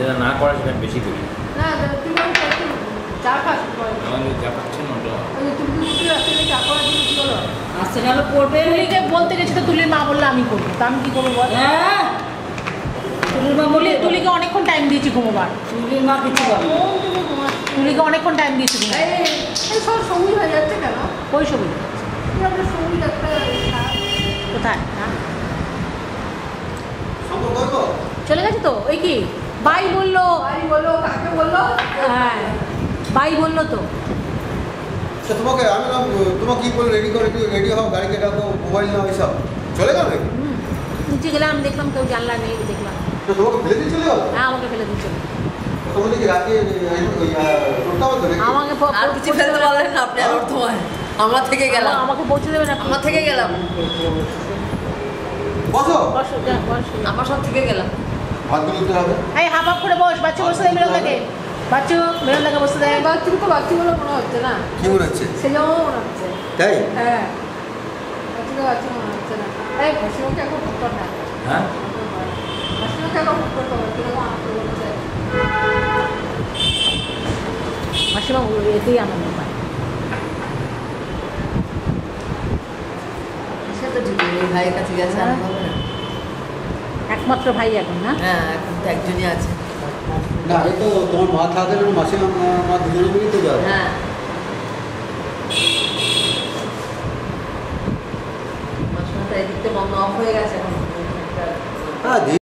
যেটা না করা সেটা বেশি করি না তুমি চা খাস আমাদের যা পাচ্ছেন ওটা তুমি চা করার জন্য কি হলো আসতে গেল পড়বে তুলিকে বলতে গেছি তো তুলির মা বললো আমি করবো তা আমি কি করবো বল হ্যাঁ তুলির মা বলে তুলিকে অনেকক্ষণ টাইম দিয়েছি ঘুমোবার তুলির মা কিছু বলে তুলিকে অনেকক্ষণ টাইম দিয়েছি সব সবুজ হয়ে যাচ্ছে কেন? ওই সবই সবুজ একটা কোথায় চলে গেছে তো ওই কি বাই বললো ভাই বললো কাকে বললো? হ্যাঁ বাই বললো তো তোমাকে আমি তোমাকে কি বলে রেডি করে রেডি হও গাড়িকে ডাকো মোবাইল নাও এইসব চলে গেল নাকি? নিচে গেলাম দেখলাম কেউ জানলা নেই দেখলাম তো তোমাকে ফেলে দিয়ে চলে গেল? হ্যাঁ আমাকে ফেলে দিচ্ছে তোমাদের কি রাতে করতে হবে তো নাকি? আমাকে আর কিছু ফেলতে পারলেন না আপনি আর তোমায় আমরা থেকে গেলাম আমাকে পৌঁছে দেবে না আমরা থেকে গেলাম বসো বসো যা বসো আমরা সব থেকে গেলাম হাতগুলো দিতে হবে। এই হাফ হাফ করে বস বাচ্চা বসে দেয় বেরোন্দাকে বাচ্চু বেরোন্দাকে বসে দেয় বাচ্চাকে তো বাচ্চা বলে মনে হচ্ছে না, কি মনে হচ্ছে? সে যেমন মনে হচ্ছে। তাই? হ্যাঁ বাচ্চাকে বাচ্চা মনে হচ্ছে না। এই ভাসিমাকে এখন ফুট কর না, হ্যাঁ ভাসিমাকে এখন ফুট করতে হবে, কিরকম আনন্দ বলছে। মাসিমা এতেই আনন্দ পায় সে তো ঠিক এই ভাইয়ের কাছে গেছে আর হবে না একমাত্র ভাই এখন না হ্যাঁ এখন তো একজনই আছে না আরে তো তোমার মা থাকলে মাসে মা দুজনে মিলে তো যাবে। হ্যাঁ মাঝখানটা এদিকটা বন্ধ অফ হয়ে গেছে এখন হ্যাঁ